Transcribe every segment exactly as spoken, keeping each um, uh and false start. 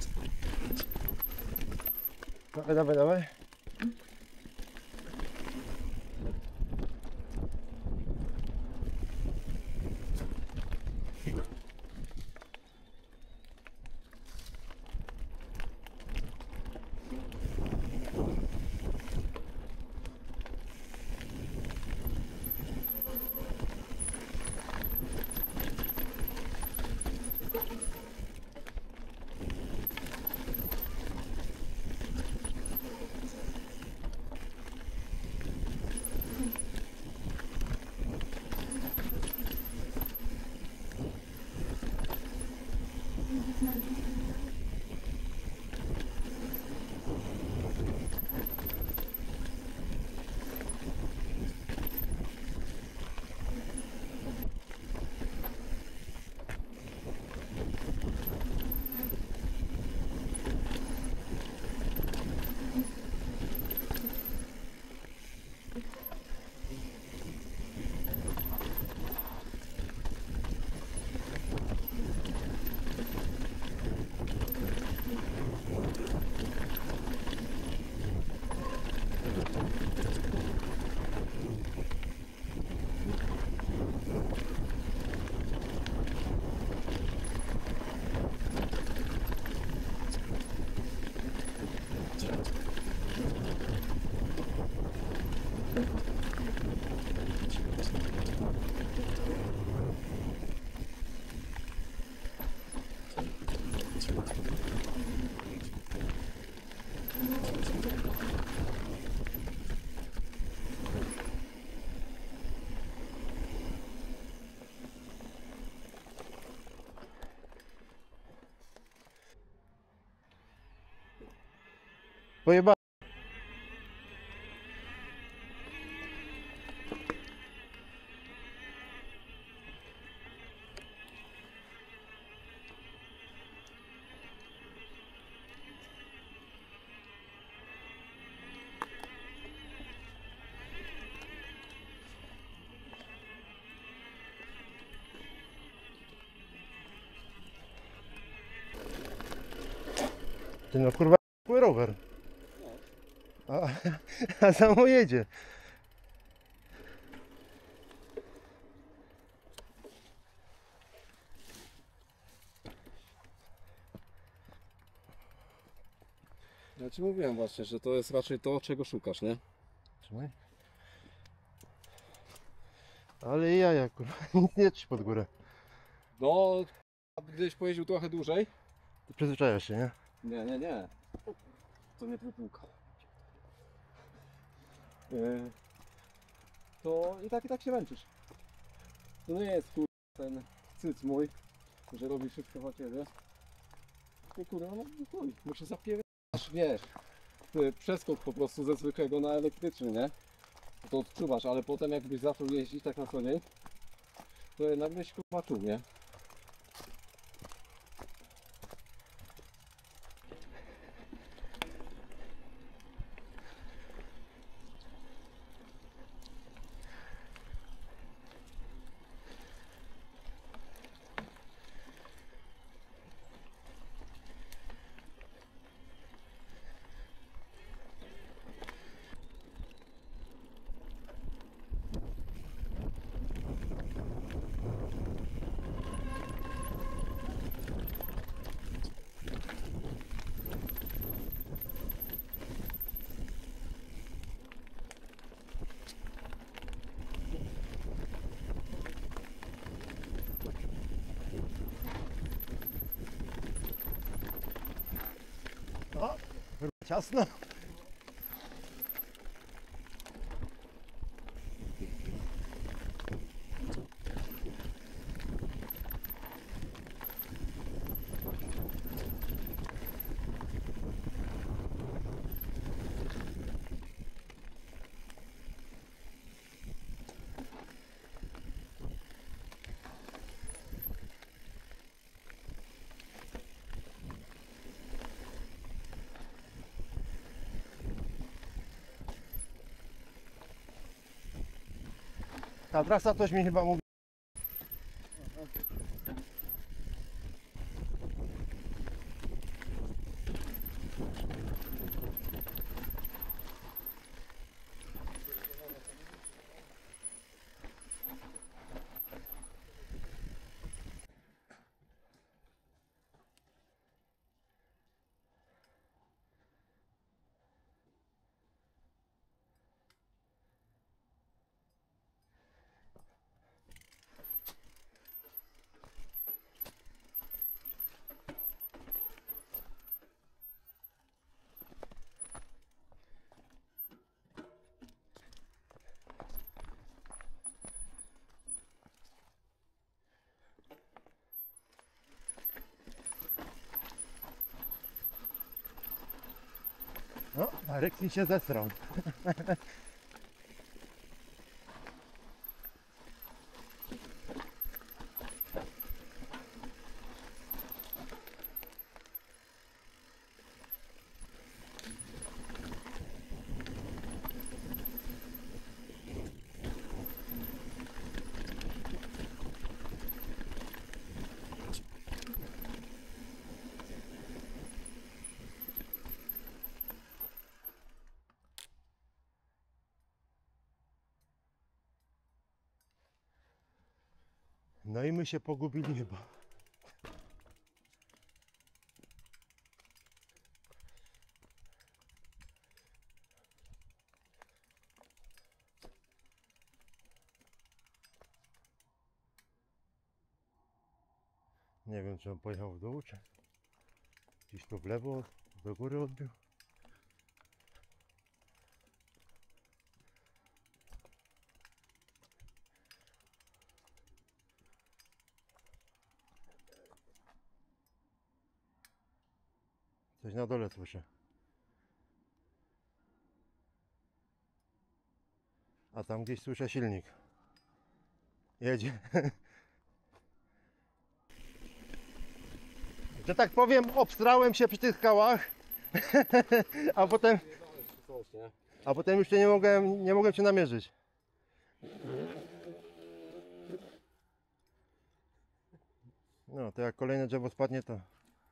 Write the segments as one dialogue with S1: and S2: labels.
S1: Dawaj, dawaj, dawaj. Pojeba. Ty no kurwa, rower. A, a samo jedzie.
S2: Ja ci mówiłem właśnie, że to jest raczej to, czego szukasz, nie?
S1: Trzymaj. Ale jaja kurwa, nic nie trzyma pod górę.
S2: No, gdybyś pojeździł trochę dłużej.
S1: Ty przyzwyczajasz się, nie?
S2: Nie, nie, nie. To nie wypłuka. Yy, to i tak, i tak się męczysz. To nie jest kur... ten cyc mój, że robi wszystko za ciebie. I kurwa, no chuj, muszę zapierać, wiesz, ty przeskok po prostu ze zwykłego na elektryczny, nie? To odczuwasz, ale potem jakbyś zaczął jeździć tak na co dzień, to jednak byś kurwa czuł, nie?
S1: O, kurwa, ciasno. Ta trasa coś mi chyba mówi. No, Marek mi się zesrał. No i my się pogubili chyba. Nie wiem, czy on pojechał w dół, czy gdzieś tu w lewo, do góry odbił. Coś na dole słyszę. A tam gdzieś słyszę silnik. Jedzie. Że tak powiem, obstrałem się przy tych skałach. A potem, a potem już się nie mogłem, nie mogłem się namierzyć. No to jak kolejne drzewo spadnie, to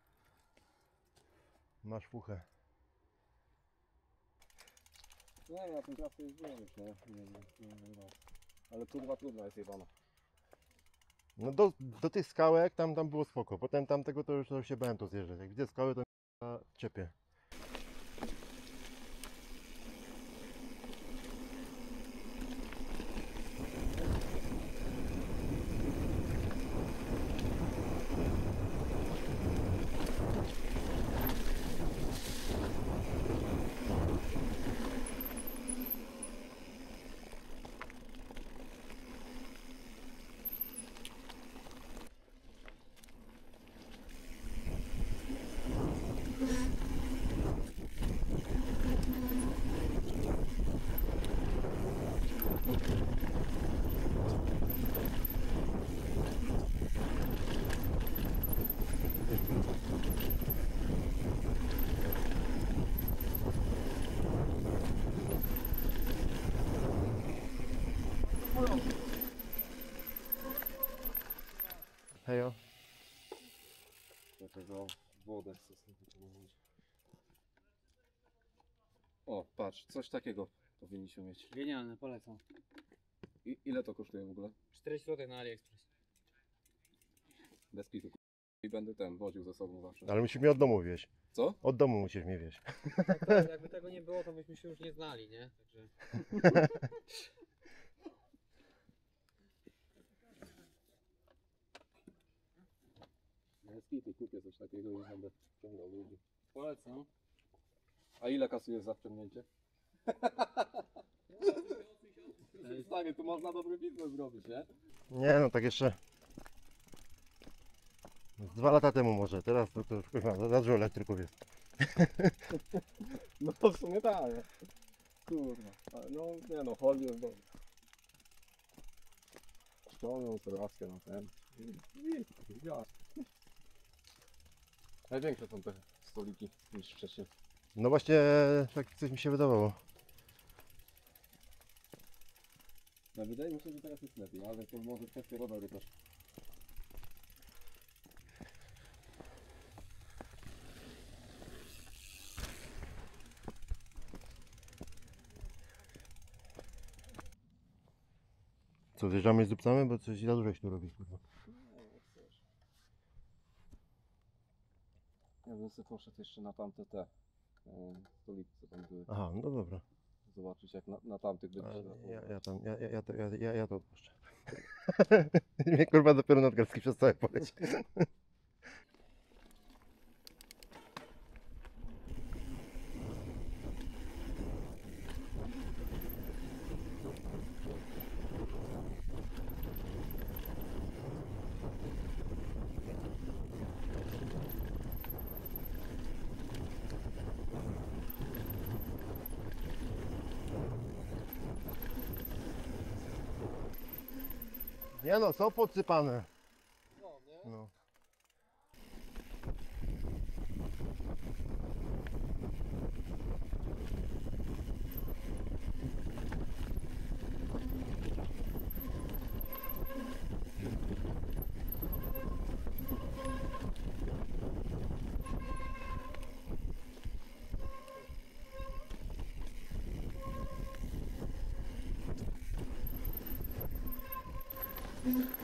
S1: masz fuchę.
S2: Nie, ja ten trasę jeździłem już, nie? Nie, nie, nie, nie, nie. Ale kurwa trudna jest jebana.
S1: No do, do tych skałek tam, tam było spoko. Potem tamtego to już, to już się bałem to zjeżdżać. Jak widzę skały, to mi ciepie. Hejo.
S2: Do tego wodę chcę sobie położyć. O, patrz, coś takiego powinniśmy mieć.
S3: Genialne, polecam.
S2: I, ile to kosztuje w ogóle?
S3: czterdzieści złotych na AliExpress.
S2: Bez pitu. I będę ten woził ze sobą zawsze.
S1: Ale musisz mnie od domu wieźć.
S2: Co?
S1: Od domu musisz mnie wieźć.
S3: Tak, tak, jakby tego nie było, to byśmy się już nie znali, nie? Także...
S2: Bez pitu kupię coś takiego i będę wciągał ludzi.
S3: Polecam.
S2: A ile kasujesz za wciągnięcie? Stary, tu można dobry biznes zrobić, nie?
S1: Nie no, tak jeszcze z dwa lata temu może, teraz to, to już chyba za dużo elektryków jest.
S2: No to w sumie tak, nie? Kurwa. Ale no, nie no, chodzi jest dobry. Ściągnął serwackę na ten. I, i, ja. Największe są te stoliki niż wcześniej.
S1: No właśnie, tak coś mi się wydawało.
S2: No wydaje mi się, że teraz jest lepiej, ale to może kwestia roweru też.
S1: Co, zjeżdżamy i zdupcamy, bo coś za dużo się tu robi. Kurwa.
S2: Ja bym sobie poszedł jeszcze na tamte te e, stoliki, co tam były.
S1: Aha, no dobra.
S2: Zobaczyć jak na, na tamtych będzie.
S1: Ale Ja, ja tam, ja, ja, ja, to, ja, ja, ja to odpuszczę. Mnie kurwa dopiero nadgarstki przez całe poleć. Nie no, są podsypane.
S2: No, nie?
S1: No.
S2: Mhm.